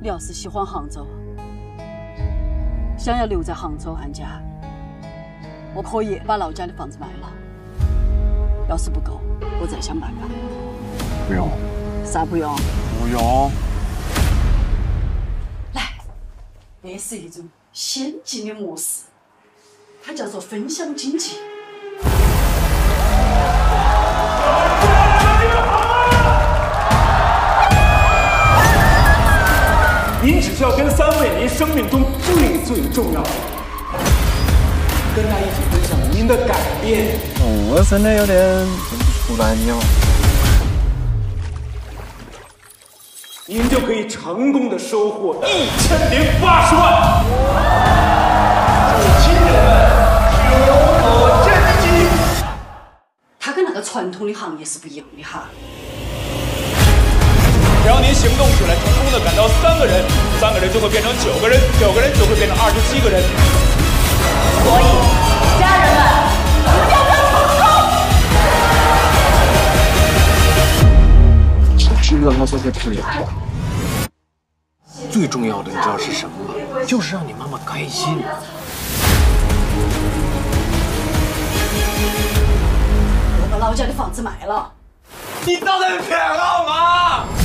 你要是喜欢杭州，想要留在杭州安家，我可以把老家的房子卖了。要是不够，我再想办法。 不用。 啥不用？ 不用。 来，这是一种先进的模式，它叫做分享经济。 您只需要跟3位您生命中最重要的人，跟他一起分享您的改变。 我真的有点认不出来你了。 您就可以成功的收获1080万。年轻人们，有所震惊。 它跟那个传统的行业是不一样的哈。 只要您行动起来，成功的赶到3个人，3个人就会变成9个人，9个人就会变成27个人。 所以，家人们，一定要成功！ 知道他说的对。最重要的，你知道是什么吗？就是让你妈妈开心。 我把老家的房子卖了。 你当然骗我吗？